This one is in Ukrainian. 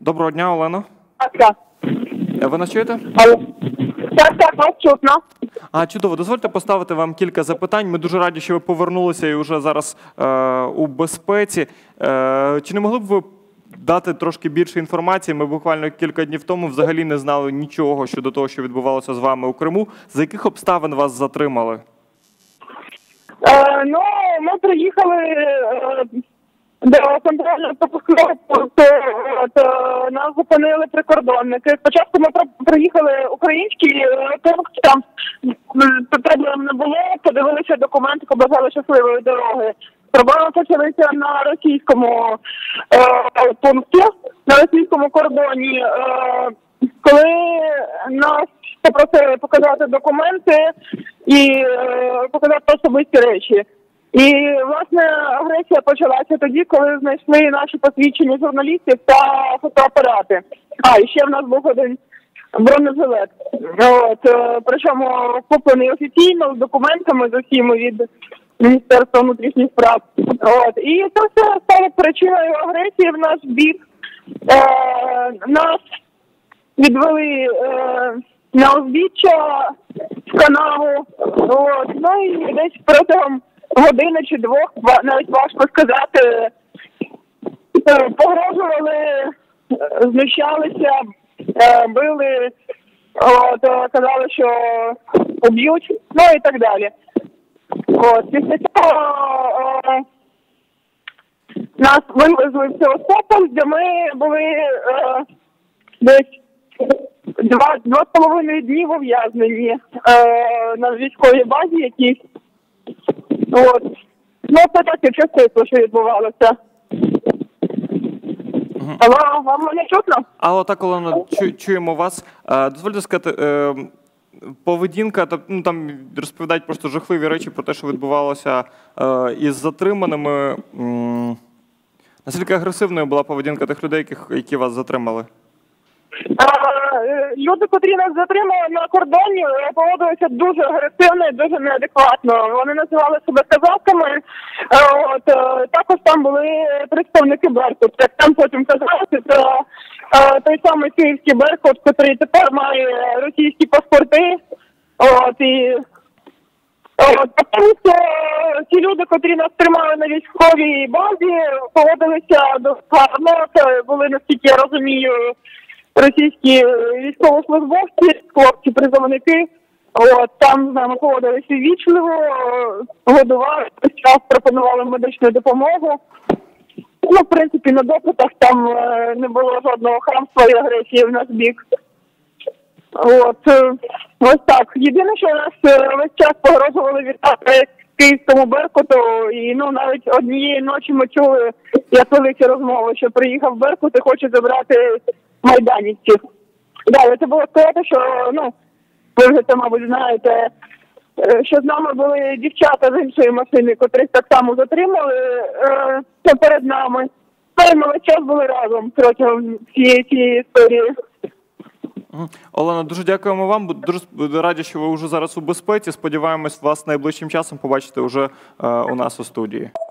Доброго дня, Олено. Так. Ви нас чуєте? Так, вас чутно. Чудово. Дозвольте поставити вам кілька запитань. Ми дуже раді, що ви повернулися і вже зараз у безпеці. Чи не могли б ви дати трошки більше інформації? Ми буквально кілька днів тому взагалі не знали нічого щодо того, що відбувалося з вами у Криму. За яких обставин вас затримали? Ми приїхали до контрольно-пропускного пункту, нас зупинили прикордонники. Спочатку ми приїхали український пункт, там проблем не було, подивилися документи, побажали щасливої дороги. Проблеми почалися на російському пункті, на російському кордоні. Коли нас попросили показати документи і показати особисті речі. І, власне, агресія почалася тоді, коли знайшли наші посвідчення журналістів та фотоапарати. І ще в нас був один бронежилет. Причому куплений офіційно, з документами, з усіма від Міністерства внутрішніх справ. І це все стало причиною агресії в наш бік. Нас відвели на узбіччя в канаву. І десь протягом години чи двох, навіть важко сказати, погрожували, знущалися, били, казали, що уб'ють, і так далі. Після цього нас вивезли в Севастополь, де ми були десь 2,5 дні ув'язнені на військовій базі якійсь. Це таке часто, що відбувалося. Алло, вам мене чутно? Алло, так, Олено, чуємо вас. Дозвольте сказати, поведінка, там розповідають просто жахливі речі про те, що відбувалося із затриманими. Наскільки агресивною була поведінка тих людей, які вас затримали? Люди, котрі нас затримали на кордоні, поводилися дуже агресивно і дуже неадекватно. Вони називали себе казаками. Також там були представники Беркут. Як там потім казалося, це той самий київський Беркут, який тепер має російські паспорти. Ті люди, котрі нас тримали на військовій базі, поводилися дуже гарно. Це були, наскільки я розумію, російські військовослужбовці, хлопці-призовники. Там з нами поводилися вічливо, годували, пропонували медичну допомогу. В принципі, на допитах там не було жодного хамства і агресії в наш бік. Ось так. Єдине, що нас весь час погрожували віддати київському Беркуту, і навіть однієї ночі ми чули, як великі розмови, що приїхав Беркут і хоче забрати майданівців. Далі це було сказати, що, ви вже це, мабуть, знаєте, що з нами були дівчата з іншої машини, котрих так само затримали перед нами. Ми весь час були разом протягом цієї історії. Олено, дуже дякуємо вам. Дуже раді, що ви вже зараз у безпеці. Сподіваємось, вас найближчим часом побачити вже у нас у студії.